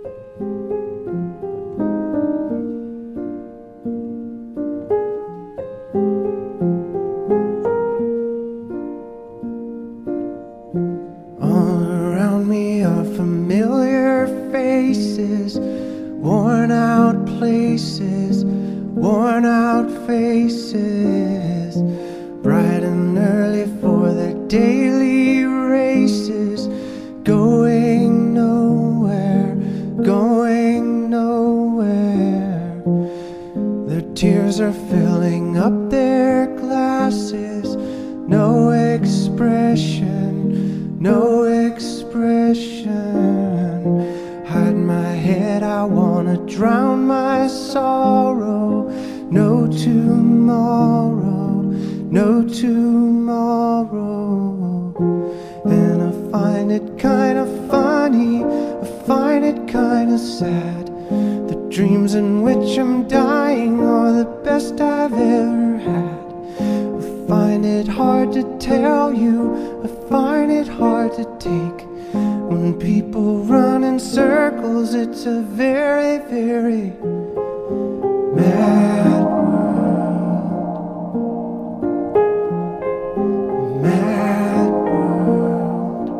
All around me are familiar faces, worn out places, worn out faces, bright and early for their daily races, going nowhere, going nowhere. Their tears are filling up their glasses, no expression, no expression. Hide my head, I wanna drown my sorrow. No tomorrow, no tomorrow. And I find it kinda funny, I find it kinda sad. The dreams in which I'm dying are the best I've ever had. I find it hard to tell you, I find it hard to take. When people run in circles, it's a very, very mad world. Mad world.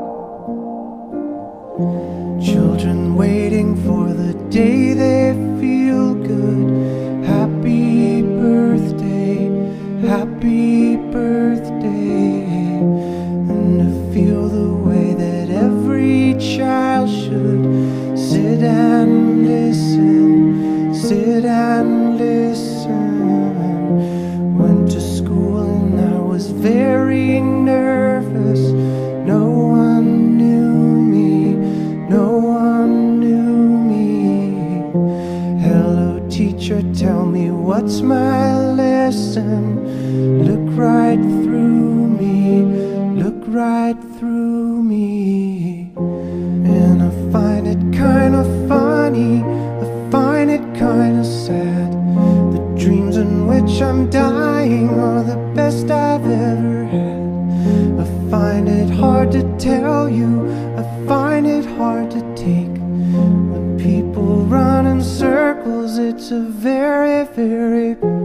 Children waiting for the day they feel good. Happy birthday, happy birthday. And to feel the way that every child should sit and listen, sit and listen. Went to school and I was very nervous. No one knew me, no one knew me. Hello teacher, tell me what's my lesson. Look right through me, look right through me. And I find it kinda funny, I find it kinda sad. The dreams in which I'm dying are the best I've ever had. I find it hard to tell you, I find it hard to take. When people run in circles, it's a very, very